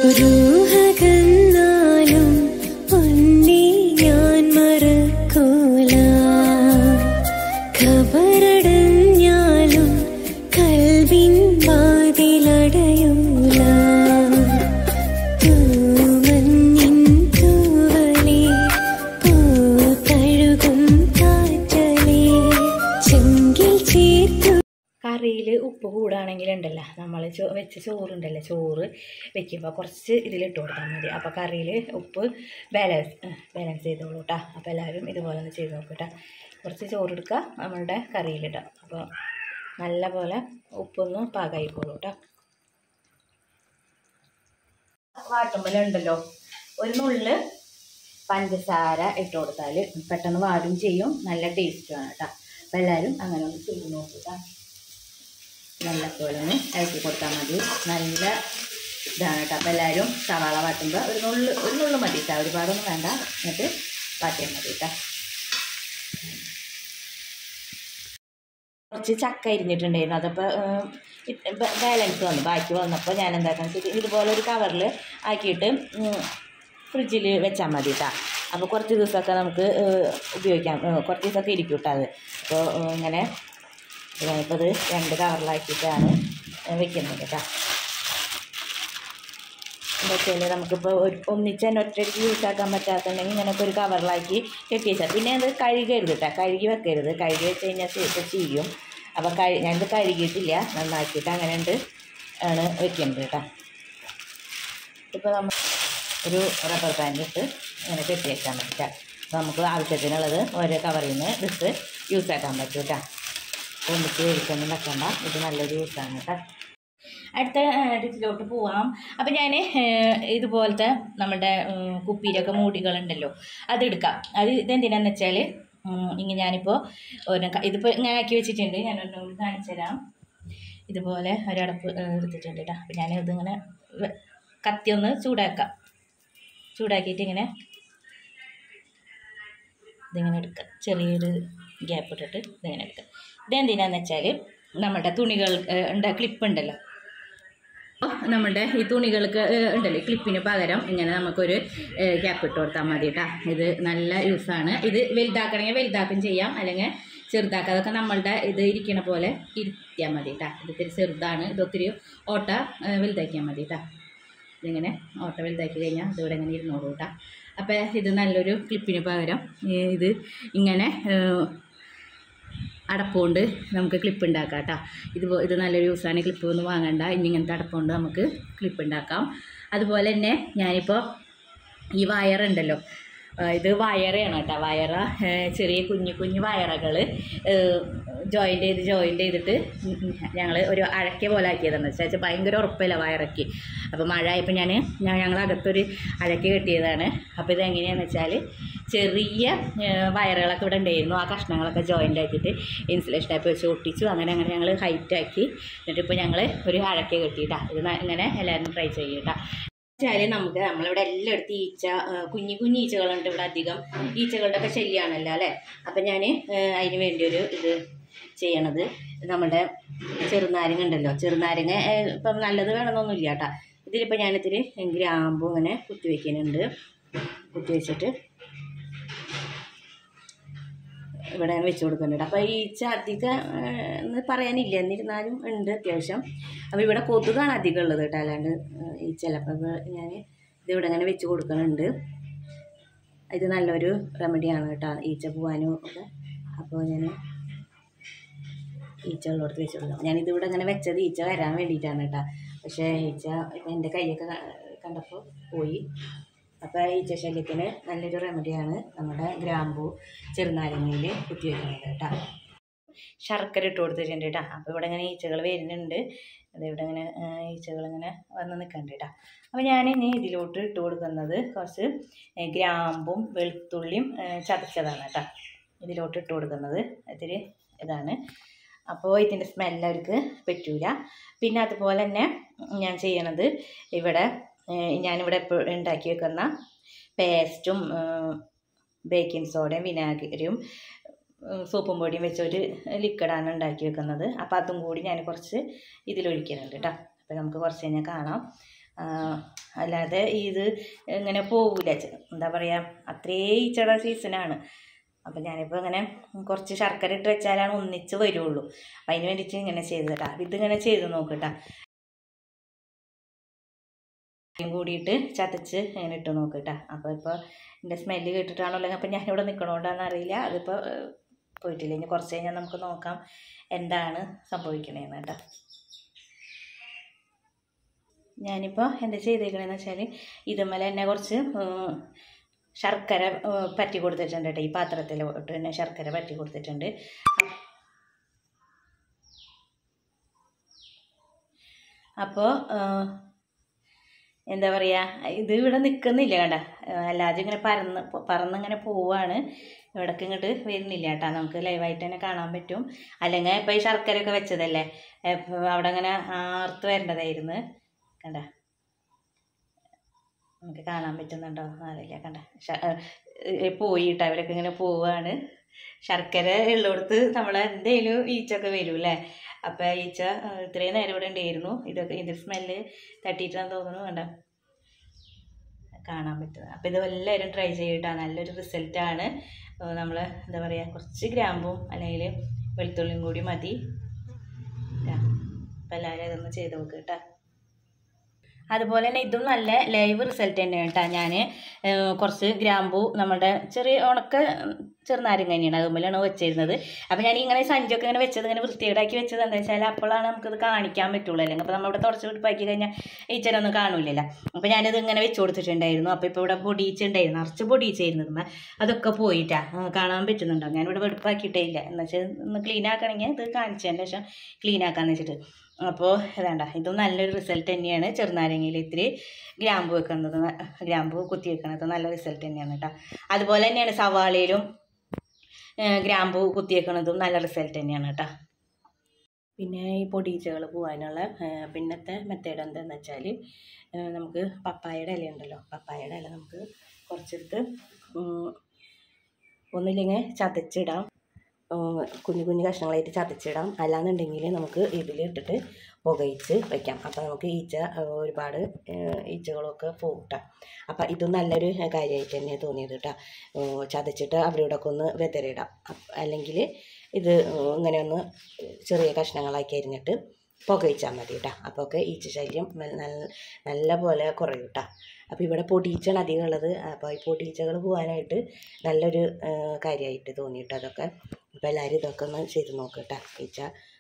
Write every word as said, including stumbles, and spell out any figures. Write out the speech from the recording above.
കറിയിൽ ഉപ്പ് കൂടാണെങ്കിലുണ്ടല്ലോ നമ്മൾ ചോ വെച്ച ചോറുണ്ടല്ലോ ചോറ് വെക്കുമ്പോൾ കുറച്ച് ഇതിലിട്ട് കൊടുത്താൽ മതി. അപ്പോൾ കറിയിൽ ഉപ്പ് ബാലൻസ് ബാലൻസ് ചെയ്തോളൂ കേട്ടോ. അപ്പോൾ എല്ലാവരും ഇതുപോലെ ഒന്ന് ചെയ്ത് നോക്കട്ടെ. കുറച്ച് ചോറെടുക്കുക നമ്മളുടെ കറിയിലിടാം. അപ്പോൾ നല്ല പോലെ ഉപ്പൊന്ന് പാകമായിക്കോളൂ കേട്ടോ. വാട്ടുമ്പലുണ്ടല്ലോ ഒരു നുള്ള് പഞ്ചസാര ഇട്ട് കൊടുത്താൽ പെട്ടെന്ന് വാടും ചെയ്യും, നല്ല ടേസ്റ്റുമാണ് കേട്ടോ. അപ്പോൾ എല്ലാവരും അങ്ങനെ ഒന്ന് ചെയ്ത് നോക്കുക. നല്ല പോലെ ഒന്ന് ഇളക്കി കൊടുത്താൽ മതി. നല്ല ഇതാണ് കേട്ടോ. അപ്പോൾ എല്ലാവരും സവാള വാട്ടുമ്പോൾ ഒരു നുള്ള് ഒരു നുള്ള് മതി കേട്ടോ, ഒരുപാടൊന്നും വേണ്ട. എന്നിട്ട് വാട്ടിയാൽ മതി കേട്ടോ. കുറച്ച് ചക്ക ഇരിഞ്ഞിട്ടുണ്ടായിരുന്നു, അതപ്പോൾ ബാലൻസ് വന്നു. ബാക്കി വന്നപ്പോൾ ഞാൻ എന്താക്കണം ഇതുപോലെ ഒരു കവറിൽ ആക്കിയിട്ട് ഫ്രിഡ്ജിൽ വെച്ചാൽ മതി കേട്ടോ. അപ്പോൾ കുറച്ച് ദിവസമൊക്കെ നമുക്ക് ഉപയോഗിക്കാം, കുറച്ച് ദിവസമൊക്കെ ഇരിക്കും കേട്ടോ അത്. അപ്പോൾ ഇങ്ങനെ ഞാനിപ്പോൾ ഇത് രണ്ട് കവറിലാക്കിയിട്ടാണ് വെക്കുന്നത് കേട്ടോ. എന്താ വെച്ചാൽ നമുക്കിപ്പോൾ ഒരു ഒന്നിച്ച് തന്നെ ഒറ്റയ്ക്ക് യൂസ് ആക്കാൻ പറ്റാത്തുണ്ടെങ്കിൽ ഇങ്ങനെയൊക്കെ ഒരു കവറിലാക്കി കെട്ടി വെച്ചാൽ പിന്നെ അത് കഴുകരുത് കേട്ടോ. കഴുകി വെക്കരുത്, കഴുകി വെച്ച് കഴിഞ്ഞാൽ ഇപ്പോൾ ചെയ്യും. അപ്പോൾ കഴി ഞാനിത് കഴുകിയിട്ടില്ല, നന്നാക്കിയിട്ട് അങ്ങനെ ഉണ്ട് ആണ് വെക്കുന്നത് കേട്ടോ. ഇപ്പോൾ നമ്മൾ ഒരു റബ്ബർ ബാൻഡ് ഇട്ട് ഇങ്ങനെ കെട്ടി വെക്കാൻ മതി കേട്ടോ. അപ്പോൾ നമുക്ക് ആവശ്യത്തിനുള്ളത് ഓരോ കവറിൽ നിന്ന് എടുത്ത് യൂസ് ആക്കാൻ പറ്റും കേട്ടോ. ഒന്നിച്ച് വേടിക്കൊന്നും വെക്കണ്ട, ഇത് നല്ലൊരു യൂസാണ് കേട്ടോ. അടുത്ത ഡിഷിലോട്ട് പോവാം. അപ്പം ഞാൻ ഇതുപോലത്തെ നമ്മുടെ കുപ്പിയിലൊക്കെ മൂടികളുണ്ടല്ലോ അതെടുക്കാം. അത് ഇതെന്തിനാന്ന് വെച്ചാൽ ഇങ്ങനെ ഞാനിപ്പോൾ ഒരു ഇതിപ്പോൾ ഇങ്ങനെ ആക്കി വെച്ചിട്ടുണ്ട്. ഞാൻ ഒന്നുകൂടി കാണിച്ചു തരാം. ഇതുപോലെ ഒരടപ്പ് എടുത്തിട്ടുണ്ട് കേട്ടോ. അപ്പം ഞാനിതിങ്ങനെ കത്തി ഒന്ന് ചൂടാക്കാം. ചൂടാക്കിയിട്ട് ഇങ്ങനെ ഇതിങ്ങനെ എടുക്കുക. ചെറിയൊരു ഗ്യാപ്പ് ഇട്ടിട്ട് ഇതിങ്ങനെ എടുക്കുക. ഇതെന്തിനാന്ന് വെച്ചാൽ നമ്മുടെ തുണികൾ ഉണ്ട് ക്ലിപ്പുണ്ടല്ലോ, നമ്മുടെ ഈ തുണികൾക്ക് ഉണ്ടല്ലോ ക്ലിപ്പിന് പകരം ഇങ്ങനെ നമുക്കൊരു ഗ്യാപ്പ് ഇട്ട് കൊടുത്താൽ മതി കേട്ടോ. ഇത് നല്ല യൂസാണ്. ഇത് വലുതാക്കണമെങ്കിൽ വലുതാക്കും ചെയ്യാം, അല്ലെങ്കിൽ ചെറുതാക്കുക. അതൊക്കെ നമ്മളുടെ ഇത് ഇരിക്കണ പോലെ ഇരുത്തിയാൽ മതി കേട്ടോ. ഇത് ഇത്തിരി ചെറുതാണ്, ഇതൊത്തിരി ഓട്ട വലുതാക്കിയാൽ മതി കേട്ടോ. ഇതിങ്ങനെ ഓട്ട വലുതാക്കി കഴിഞ്ഞാൽ ഇതിവിടെ ഇങ്ങനെ ഇരുന്നോളൂ കേട്ടോ. അപ്പോൾ ഇത് നല്ലൊരു ക്ലിപ്പിന് പകരം ഇത് ഇങ്ങനെ അടപ്പുകൊണ്ട് നമുക്ക് ക്ലിപ്പ് ഉണ്ടാക്കാം കേട്ടോ. ഇത് ഇത് നല്ലൊരു യൂസാണ്. ക്ലിപ്പ് ഒന്നും വാങ്ങണ്ട, ഇനി ഇങ്ങനത്തെ അടപ്പുകൊണ്ട് നമുക്ക് ക്ലിപ്പ് ഉണ്ടാക്കാം. അതുപോലെ തന്നെ ഞാനിപ്പോൾ ഈ വയറുണ്ടല്ലോ, ഇത് വയറാണ് കേട്ടോ. വയറ ചെറിയ കുഞ്ഞു കുഞ്ഞു വയറകൾ ജോയിൻ്റ് ചെയ്ത് ജോയിൻ്റ് ചെയ്തിട്ട് ഞങ്ങൾ ഒരു അഴക്കിയ പോലെ ആക്കിയതെന്ന് വെച്ചാൽ ഭയങ്കര ഉറപ്പില്ല വയറക്കി. അപ്പോൾ മഴ ആയപ്പോൾ ഞാൻ ഞങ്ങളകത്തൊരു അഴക്കി കെട്ടിയതാണ്. അപ്പോൾ ഇതെങ്ങനെയാണെന്ന് വെച്ചാൽ ചെറിയ വയറുകളൊക്കെ ഇവിടെ ഉണ്ടായിരുന്നു, ആ കഷ്ണങ്ങളൊക്കെ ജോയിൻ്റ് ആക്കിയിട്ട് ഇൻസുലേഷൻ ടൈപ്പ് വെച്ച് ഒട്ടിച്ചു. അങ്ങനെ അങ്ങനെ ഞങ്ങൾ ഹൈറ്റ് ആക്കി. എന്നിട്ടിപ്പോൾ ഞങ്ങൾ ഒരു അഴക്കി കെട്ടിയിട്ടാണ്. ഇത് ഇങ്ങനെ എല്ലാവരും ട്രൈ ചെയ്യട്ടാ. വെച്ചാൽ നമുക്ക് നമ്മളിവിടെ എല്ലായിടത്തും ഈച്ച കുഞ്ഞു കുഞ്ഞു ഈച്ചകളുണ്ട് ഇവിടെ അധികം. ഈച്ചകളുടെ ഒക്കെ ശല്യമാണല്ലോ അല്ലേ. അപ്പം ഞാൻ അതിന് വേണ്ടി ഒരു ഇത് ചെയ്യണത് നമ്മുടെ ചെറുനാരങ്ങ ഉണ്ടല്ലോ, ചെറുനാരങ്ങ ഇപ്പം നല്ലത് വേണമെന്നൊന്നുമില്ല കേട്ടോ. ഇതിലിപ്പോൾ ഞാനിത്തിരി ഗ്രാമ്പും ഇങ്ങനെ കുത്തി വയ്ക്കുന്നുണ്ട്. കുത്തി വെച്ചിട്ട് ഇവിടെ വെച്ച് കൊടുക്കുന്നുണ്ട്. അപ്പോൾ ഈച്ച അധികം എന്ന് പറയാനില്ല, എന്നിരുന്നാലും ഉണ്ട് അത്യാവശ്യം. അപ്പോൾ ഇവിടെ കൊതുകാണ് അധികം ഉള്ളത് കേട്ടോ, അല്ലാണ്ട് ഈച്ചല്ല. അപ്പോൾ ഞാൻ ഇതിവിടെ ഇങ്ങനെ വെച്ച് കൊടുക്കുന്നുണ്ട്. ഇത് നല്ലൊരു റെമഡിയാണ് കേട്ടോ ഈച്ച പോകാനും ഒക്കെ. അപ്പോൾ ഞാൻ ഈച്ച ഉള്ളിടത്ത് വെച്ച് കൊടുക്കാം. ഞാനിതിവിടെ ഇങ്ങനെ വെച്ചത് ഈച്ച വരാൻ വേണ്ടിയിട്ടാണ് കേട്ടോ. പക്ഷേ ഈച്ച എൻ്റെ കൈയൊക്കെ കണ്ടപ്പോൾ പോയി. അപ്പോൾ ഈച്ച ശല്യത്തിന് നല്ലൊരു റെമഡിയാണ് നമ്മുടെ ഗ്രാമ്പൂ ചെറുനാരങ്ങയിൽ കുത്തി വയ്ക്കുന്നത് കേട്ടോ. ശർക്കര ഇട്ട് കൊടുത്തിട്ടുണ്ട് കേട്ടോ. അപ്പോൾ ഇവിടെ ഇങ്ങനെ ഈച്ചകൾ വരുന്നുണ്ട്. അതിവിടെ ഇങ്ങനെ ഈച്ചകളിങ്ങനെ വന്ന് നിൽക്കുന്നുണ്ട് കേട്ടോ. അപ്പോൾ ഞാൻ ഇനി ഇതിലോട്ട് ഇട്ട് കൊടുക്കുന്നത് കുറച്ച് ഗ്രാമ്പും വെളുത്തുള്ളിയും ചതച്ചതാണ് കേട്ടോ. ഇതിലോട്ട് ഇട്ട് കൊടുക്കുന്നത് ഇത്തിരി ഇതാണ്. അപ്പോൾ ഇതിൻ്റെ സ്മെല്ല് അവർക്ക് പറ്റൂല. പിന്നെ അതുപോലെ തന്നെ ഞാൻ ചെയ്യണത് ഇവിടെ ഞാനിവിടെ ഇപ്പോൾ ഉണ്ടാക്കി വെക്കുന്ന പേസ്റ്റും ബേക്കിംഗ് സോഡയും വിനാഗിരിയും സോപ്പും പൊടിയും വെച്ചൊരു ലിക്വിഡാണ് ഉണ്ടാക്കി വെക്കുന്നത്. അപ്പോൾ അതും കൂടി ഞാൻ കുറച്ച് ഇതിലൊഴിക്കുന്നുണ്ട് കേട്ടോ. അപ്പോൾ നമുക്ക് കുറച്ച് കഴിഞ്ഞാൽ കാണാം. അല്ലാതെ ഇത് ഇങ്ങനെ പോകില്ല. എന്താ പറയുക, അത്രേ ഈച്ചയുടെ സീസണാണ്. അപ്പം ഞാനിപ്പോൾ ഇങ്ങനെ കുറച്ച് ശർക്കര ഇട്ട് വെച്ചാലാണ് ഒന്നിച്ച് വരുള്ളൂ. അപ്പം അതിന് വേണ്ടിയിട്ട് ഇങ്ങനെ ചെയ്ത് കേട്ടോ. ഇതിങ്ങനെ ചെയ്ത് നോക്കട്ടാ, കൂടിയിട്ട് ചതച്ച് ഇങ്ങനെ ഇട്ട് നോക്കട്ടാ. അപ്പോൾ ഇപ്പോൾ എൻ്റെ സ്മെല്ല് കേട്ടിട്ടാണോ അല്ലെങ്കിൽ അപ്പം ഞാനിവിടെ നിൽക്കണോണ്ടാന്ന് അറിയില്ല. അതിപ്പോൾ പോയിട്ടില്ല. ഇനി കുറച്ച് കഴിഞ്ഞാൽ നമുക്ക് നോക്കാം എന്താണ് സംഭവിക്കണേന്ന് കേട്ടോ. ഞാനിപ്പോൾ എന്താ ചെയ്തേക്കണേന്ന് വെച്ചാൽ ഇതുമ്മേലെ തന്നെ കുറച്ച് ശർക്കര പറ്റി കൊടുത്തിട്ടുണ്ട് കേട്ടോ. ഈ പാത്രത്തിലോട്ട് തന്നെ ശർക്കര പറ്റി കൊടുത്തിട്ടുണ്ട്. അപ്പോൾ എന്താ പറയുക, ഇത് ഇവിടെ നിൽക്കുന്നില്ല കണ്ട, അല്ലാതെ ഇങ്ങനെ പറന്ന് പറന്നിങ്ങനെ പോവാണ്. ഇവിടേക്ക് ഇങ്ങോട്ട് വരുന്നില്ല കേട്ടോ. നമുക്ക് ലൈവായിട്ട് തന്നെ കാണാൻ പറ്റും. അല്ലെങ്കിൽ ഇപ്പോൾ ഈ ശർക്കരയൊക്കെ വെച്ചതല്ലേ, അവിടെ അങ്ങനെ ആർത്ത് വരേണ്ടതായിരുന്നു. കണ്ട, നമുക്ക് കാണാൻ പറ്റുന്നുണ്ടോ അറിയില്ല. കണ്ട പോയിട്ട് അവരൊക്കെ ഇങ്ങനെ പോവുകയാണ്. ശർക്കര ഉള്ളിടത്ത് നമ്മളെ എന്തെങ്കിലും ഈച്ചൊക്കെ വരും അല്ലേ. അപ്പം ഈച്ച ഇത്രയും നേരം ഇവിടെ ഉണ്ടായിരുന്നു. ഇതൊക്കെ ഇത് സ്മെല്ല് തട്ടിയിട്ടാന്ന് തോന്നുന്നു. കണ്ട, കാണാൻ പറ്റുന്നത്. അപ്പം ഇത് എല്ലാവരും ട്രൈ ചെയ്തിട്ടാണ്, നല്ലൊരു റിസൾട്ടാണ്. നമ്മൾ എന്താ പറയുക, കുറച്ച് ഗ്രാമ്പും അല്ലെങ്കിൽ വെളുത്തുള്ളിയും കൂടി മതി. അപ്പം എല്ലാവരും അതൊന്ന് ചെയ്ത് നോക്കുക കേട്ടോ. അതുപോലെ തന്നെ ഇതും നല്ല ലൈവ് റിസൾട്ട് തന്നെയാണ് കേട്ടോ. ഞാൻ കുറച്ച് ഗ്രാമ്പൂ നമ്മുടെ ചെറിയ ഉണക്ക ചെറുനാരങ്ങ തന്നെയാണ് അതുപോലെയാണ് വെച്ചിരുന്നത്. അപ്പോൾ ഞാൻ ഇങ്ങനെ സഞ്ചൊക്കെ ഇങ്ങനെ വെച്ചത് ഇങ്ങനെ വൃത്തികേടാക്കി വെച്ചത് എന്താ വെച്ചാൽ അപ്പോഴാണ് നമുക്കത് കാണിക്കാൻ പറ്റുള്ളൂ. അല്ലെങ്കിൽ അപ്പോൾ നമ്മളിവിടെ തുടച്ച് വിട്ടുപ്പാക്കി കഴിഞ്ഞാൽ ഈച്ചരൊന്നും കാണില്ലല്ലോ. അപ്പോൾ ഞാനിത് ഇങ്ങനെ വെച്ച് കൊടുത്തിട്ടുണ്ടായിരുന്നു. അപ്പോൾ ഇപ്പോൾ ഇവിടെ പൊടിയിച്ചുണ്ടായിരുന്നു, നിറച്ച് പൊടിയിച്ചായിരുന്നു. അതൊക്കെ പോയിട്ടാ കാണാൻ പറ്റുന്നുണ്ടോ. ഞാനിവിടെ വെടുപ്പാക്കിയിട്ടേ ഇല്ല. എന്ന് വെച്ചാൽ ഒന്ന് ക്ലീൻ ആക്കണമെങ്കിൽ ഇത് കാണിച്ചതിന് ശേഷം ക്ലീൻ ആക്കാമെന്ന് വെച്ചിട്ട്. അപ്പോൾ ഇതാണ്ട, ഇതും നല്ലൊരു റിസൾട്ട് തന്നെയാണ്. ചെറുനാരങ്ങയിൽ ഇത്തിരി ഗ്രാമ്പു വെക്കുന്നത്, ഗ്രാമ്പു കുത്തി വെക്കുന്നത് നല്ല റിസൾട്ട് തന്നെയാണ് കേട്ടോ. അതുപോലെ തന്നെയാണ് സവാളയിലും ഗ്രാമ്പു കുത്തി വെക്കുന്നതും നല്ല റിസൾട്ട് തന്നെയാണ് കേട്ടോ. പിന്നെ ഈ പൊടിയിച്ചകൾ പോകാനുള്ള പിന്നത്തെ മെത്തേഡ് എന്താണെന്ന് വെച്ചാൽ, നമുക്ക് പപ്പായയുടെ ഇല ഉണ്ടല്ലോ, പപ്പായയുടെ ഇല നമുക്ക് കുറച്ചെടുത്ത് ഒന്നില്ലെങ്കിൽ ചതച്ചിടാം, കുഞ്ഞു കുഞ്ഞു കഷ്ണങ്ങളായിട്ട് ചതച്ചിടാം. അല്ലാന്നുണ്ടെങ്കിൽ നമുക്ക് ഇതിലിട്ടിട്ട് പുകയിച്ച് വയ്ക്കാം. അപ്പോൾ നമുക്ക് ഈച്ച ഒരുപാട് ഈച്ചകളൊക്കെ പോകട്ടെ. അപ്പം ഇതും നല്ലൊരു കാര്യമായിട്ട് തന്നെ തോന്നിയത് കേട്ടോ. ചതച്ചിട്ട് അവരോടൊക്കെ ഒന്ന് വെതറിടാം. അല്ലെങ്കിൽ ഇത് ഇങ്ങനെ ഒന്ന് ചെറിയ കഷ്ണങ്ങളാക്കി അരിഞ്ഞിട്ട് പുകയിച്ചാൽ മതി കേട്ടോ. അപ്പോൾ ഒക്കെ ഈച്ച ശല്യം നല്ല നല്ല പോലെ കുറയും കേട്ടോ. അപ്പോൾ ഇവിടെ പൊടിയിച്ചാണ് അധികം ഉള്ളത്. അപ്പോൾ ഈ പൊടിയിച്ചകൾ പോകാനായിട്ട് നല്ലൊരു കാര്യമായിട്ട് തോന്നിയിട്ട് അതൊക്കെ. അപ്പോൾ എല്ലാവരും ഇതൊക്കെ ഒന്ന് ചെയ്ത് നോക്കുക കേട്ടോ. ഈച്ച